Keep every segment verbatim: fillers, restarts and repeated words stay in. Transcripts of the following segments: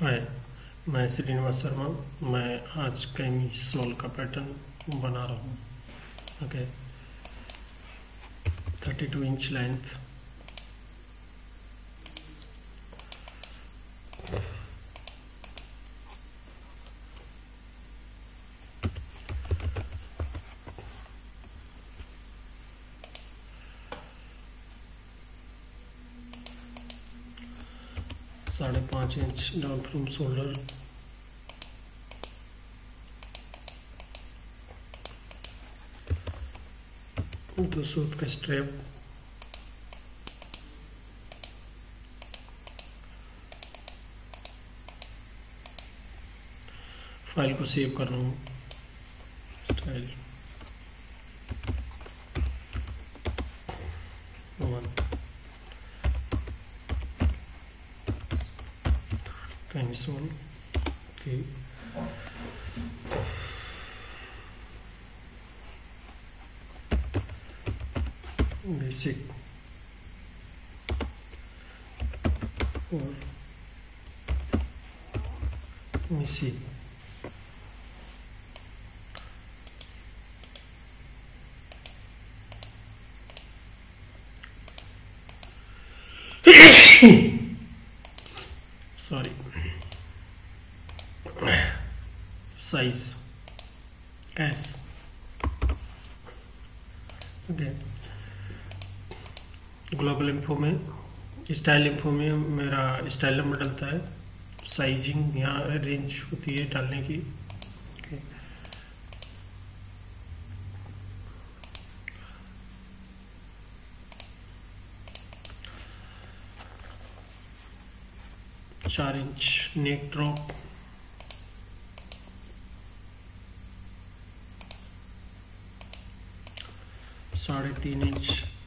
हाय, मैं श्रीनिवास शर्मा। मैं आज कैमिसोल का पैटर्न बना रहा हूँ। Okay, thirty two inch length, साढ़े पाँच इंच डाउन फ्रॉम शोल्डर, दो सूट का स्ट्रैप, फाइल को सेव कर रहा हूँ। स्टाइल वन, कैमिसोल की बेसिक और missy. Sorry, size S. Okay, global info में, स्टाइल इन्फो में मेरा स्टाइल नंबर डलता है। साइजिंग यहाँ रेंज होती है डालने की। ओके, चार इंच नेक ड्रॉप, साढ़े तीन inch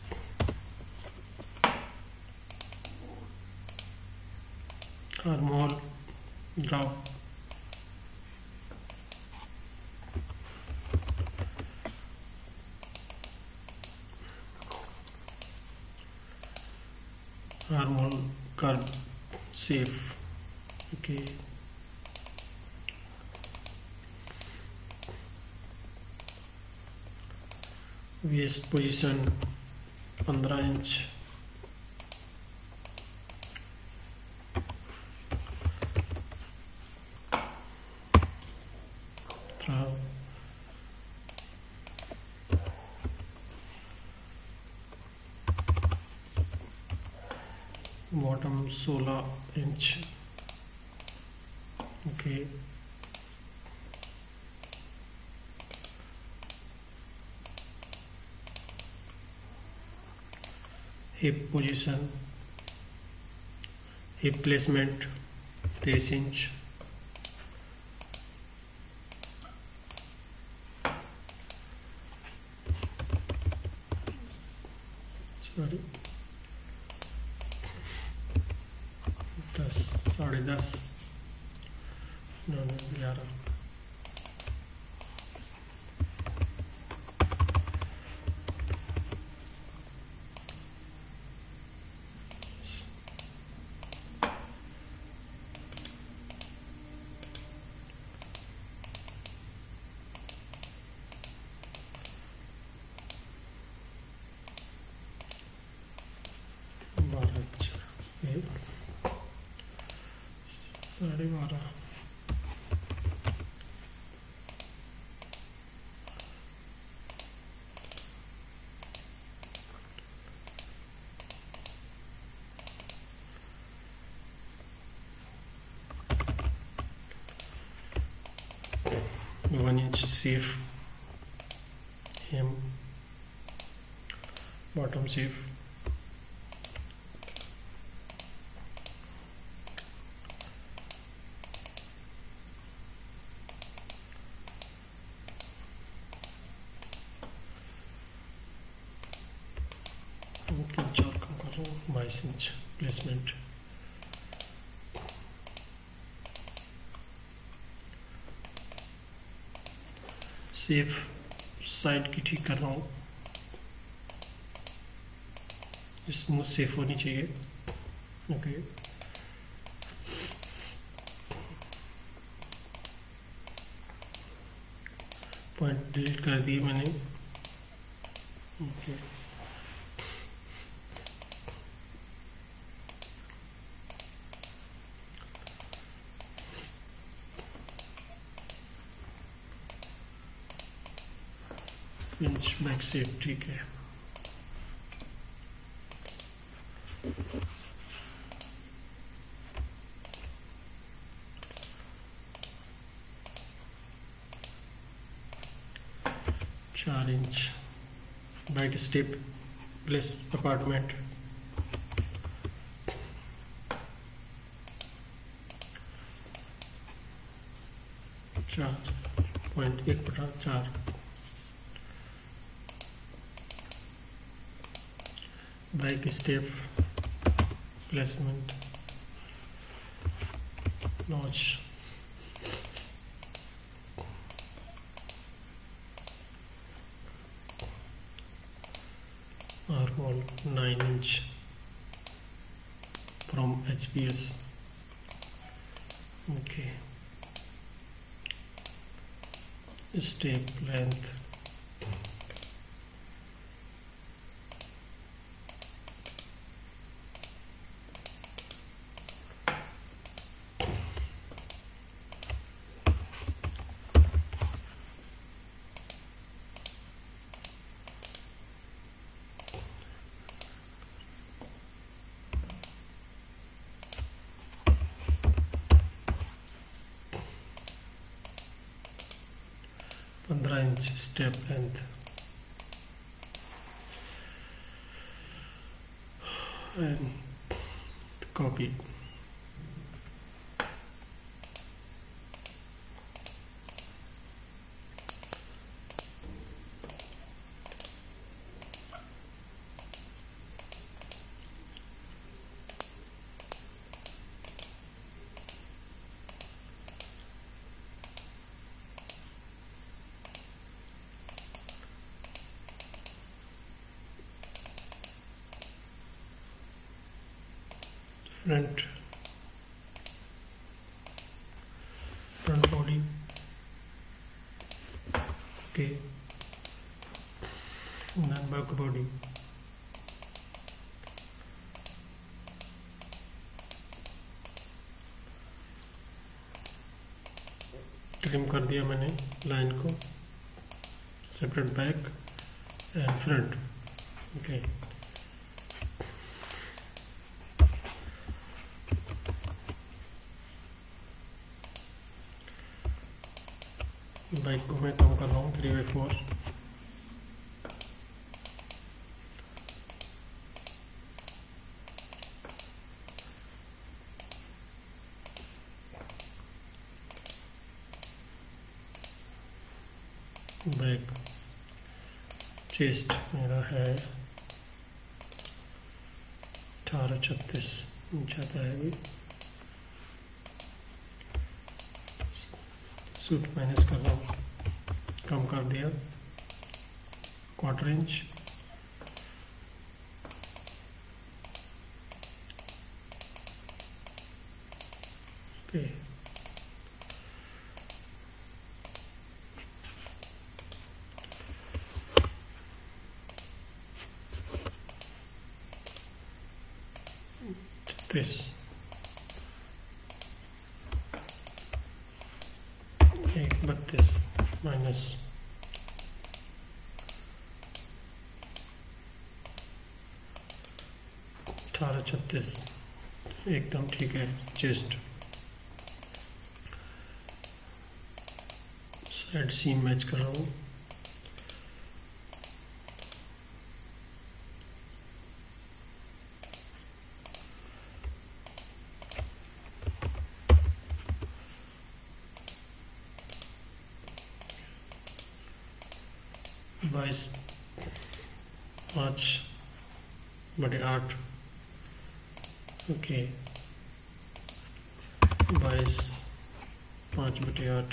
armhole drop, armhole curve safe. Okay, waist position पंद्रह इंच, बॉटम सोलह inch. Okay, hip position, hip placement तेईस इंच, सॉरी दस, साढ़े दस, नौ ग्यारह। बारह, साढ़े बारह, one inch safe hem, bottom safe, चार कम कर रहा हूँ, बाईस इंच प्लेसमेंट। सेफ साइड की ठीक कर रहा हूँ, स्मूथ सेफ होनी चाहिए। ओके, पॉइंट डिलीट कर दिए मैंने। ओके पिंच बैक से ठीक है। चार inch back step plus apartment, चार पॉइंट एक बटा चार, back step placement notch, armhole nine inch from H P S. Okay, step length पंद्रह inch step length, and copy. Front front body okay, then back body, trim कर दिया मैंने line को, separate back and front. Okay back को मैं कम कर रहा हूँ three by four, back chest मेरा है अठारह छत्तीस इंच आता है अभी, सूट माइनस कर रहा हूँ, कम कर दिया क्वार्टर इंच, ओके छत्तीस, एक बत्तीस माइनस अठारह छत्तीस, एकदम ठीक है। चेस्ट साइड सीम मैच कर रहा हूँ, बाईस पाँच बटे आठ, ओके बाईस पाँच बटे आठ,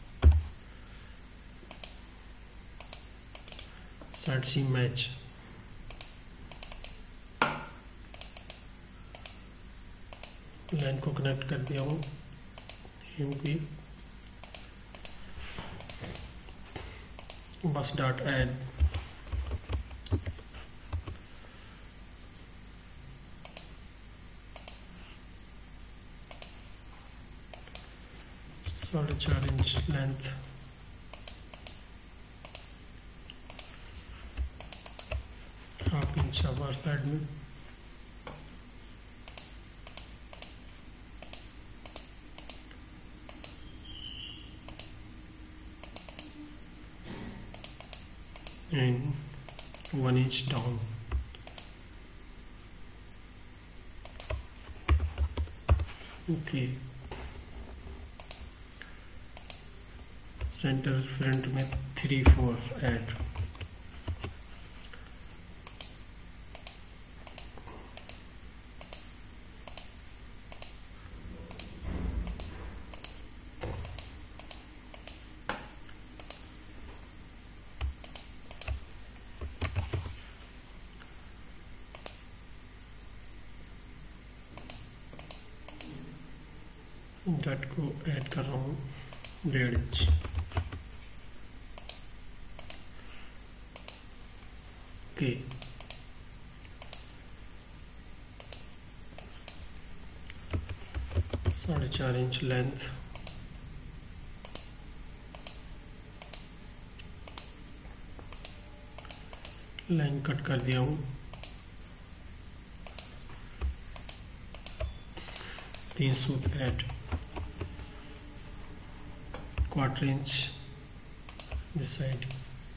साइड सीम मैच, लाइन को कनेक्ट कर दिया हूँ हेम की, bust dot add साढ़े चार inch length, half inch upper side में, and one inch down. Okay. Center front में three four add. डॉट को ऐड कर रहा हूँ डेढ़ इंच। ओके, साढ़े चार इंच लेंथ, लाइन कट कर दिया हूँ, तीन सूत add, quarter inch this side,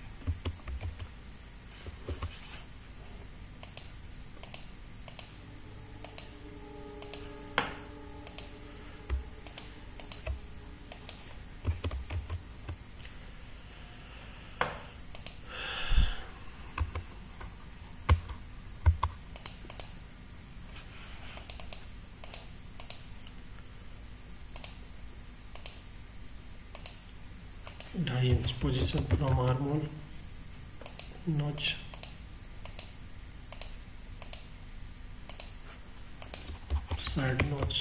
ढाई inch position from armhole notch, side notch,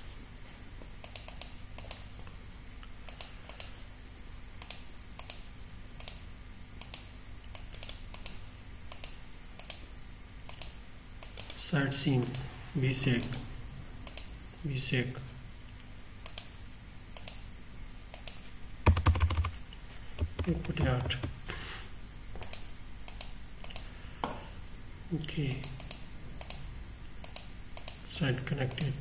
side seam वी सेक वी सेक put out. Okay, side connected,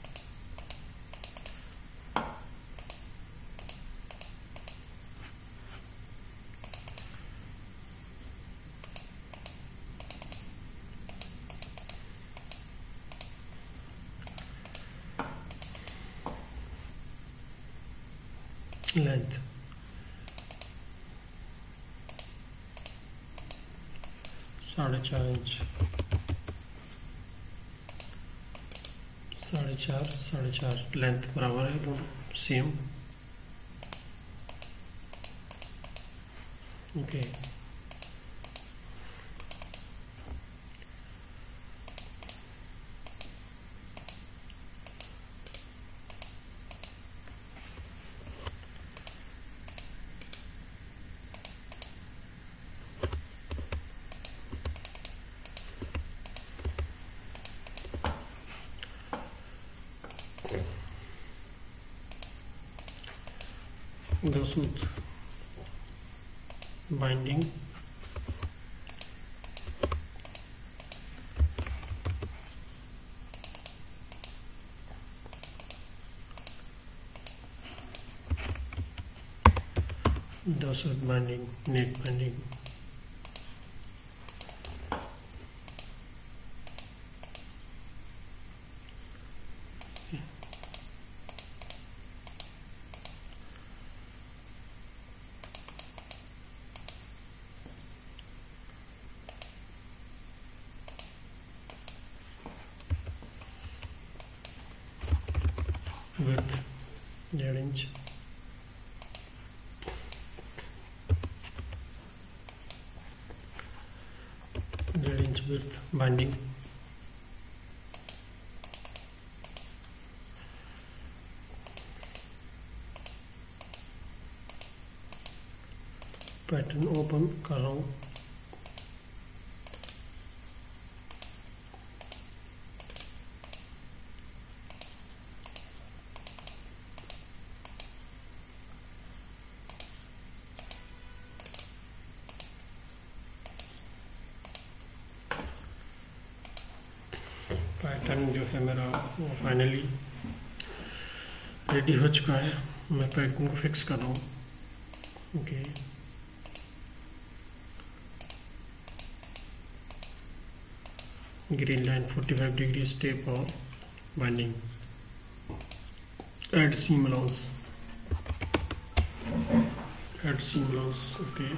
length साढ़े चार इंच, साढ़े चार साढ़े चार लेंथ बराबर है दोनों सेम। ओके, दो सूत बाइंडिंग, दो सूत बाइंडिंग, नेट बाइंडिंग, width डेढ़ इंच, डेढ़ inch width binding, pattern open कर रहा हूँ। पैटर्न जो है मेरा वो फाइनली रेडी हो चुका है। मैं पैटर्न को फिक्स कर रहा हूँ। ओके, ग्रीन लाइन पैंतालीस डिग्री स्टेप और binding, add seam allowance, add seam allowance. Okay,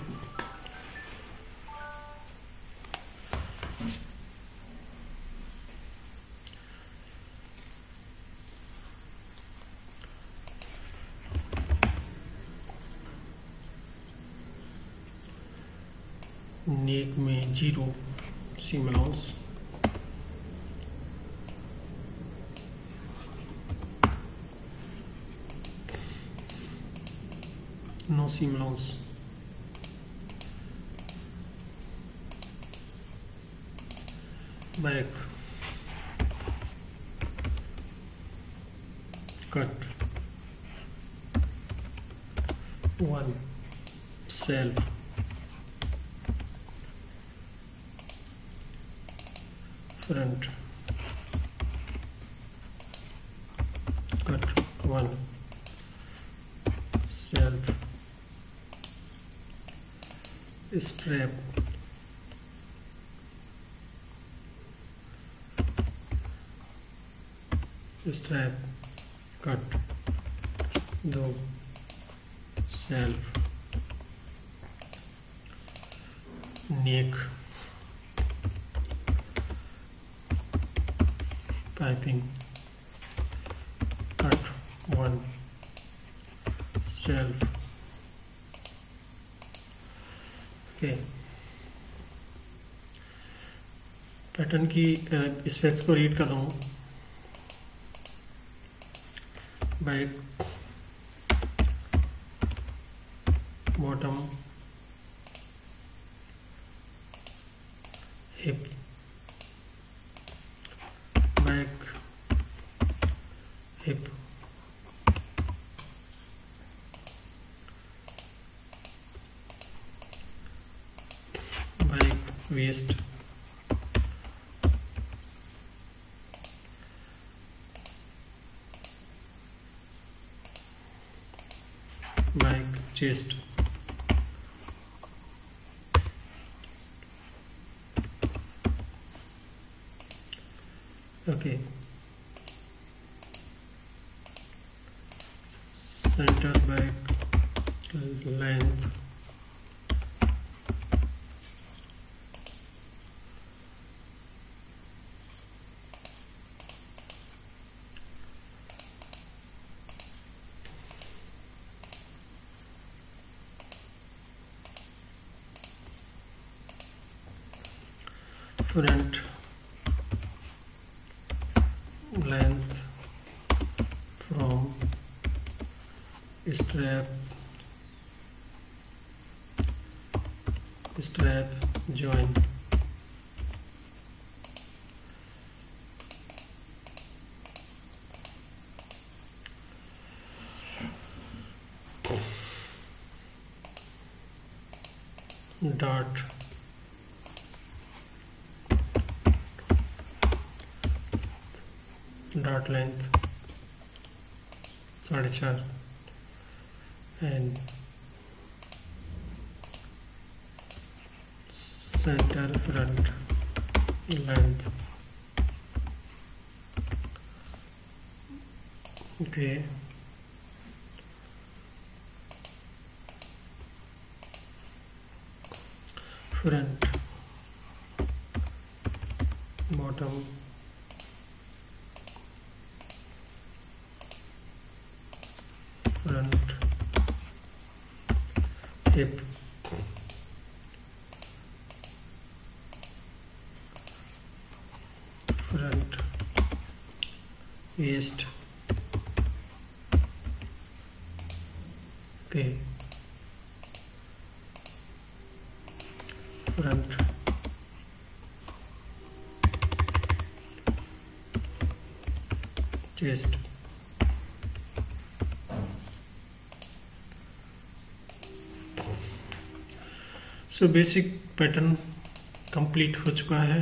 neck में zero seam allowance, no seam allowance, back cut one self front cut one self strap strap cut दो self neck piping cut one self। Okay, pattern की specs को read कर रहा हूँ। Back bottom hip back hip back waist back chest okay, centre back length front length from strap strap join dart dart length साढ़े चार and center front length। okay, front bottom front hip front waist okay, front, chest. So basic pattern complete हो चुका है।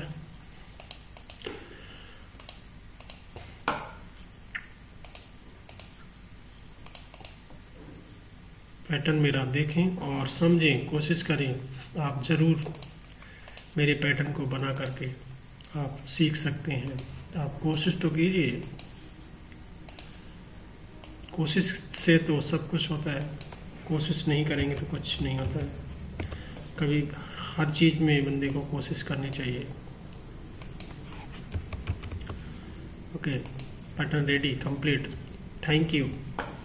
Pattern मेरा देखें और समझें, कोशिश करें। आप ज़रूर मेरे पैटर्न को बना करके आप सीख सकते हैं। आप कोशिश तो कीजिए, कोशिश से तो सब कुछ होता है, कोशिश नहीं करेंगे तो कुछ नहीं होता है। कभी हर चीज़ में बंदे को कोशिश करनी चाहिए। Okay, pattern ready, complete. Thank you.